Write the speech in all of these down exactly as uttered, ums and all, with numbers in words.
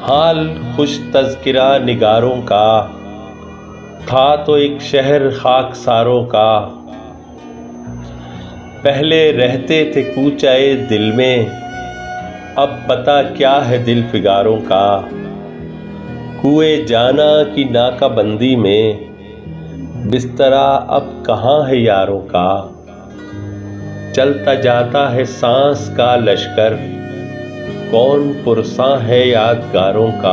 हाल खुश तज़किरा निगारों का, था तो एक शहर खाकसारों का। पहले रहते थे कूचाए दिल में, अब पता क्या है दिल फिगारों का। कुए जाना की नाकाबंदी में, बिस्तरा अब कहाँ है यारों का। चलता जाता है सांस का लश्कर, कौन पुरसा है यादगारों का।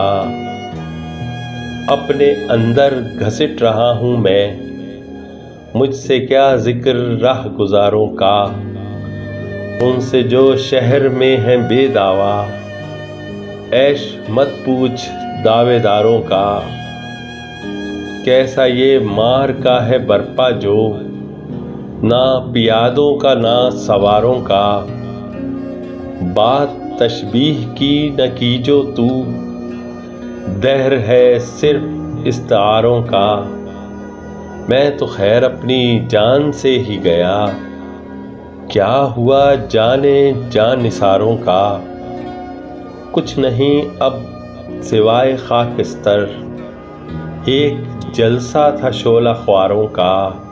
अपने अंदर घसीट रहा हूँ मैं, मुझसे क्या जिक्र राह गुजारों का। उनसे जो शहर में है बेदावा, ऐश मत पूछ दावेदारों का। कैसा ये मार का है बरपा जो, ना पियादों का ना सवारों का। बात तशबीह की न कीजो तू, दहर है सिर्फ इस्तारों का। मैं तो खैर अपनी जान से ही गया, क्या हुआ जाने जान निसारों का। कुछ नहीं अब सिवाय खाकिस्तर, एक जलसा था शोला ख्वारों का।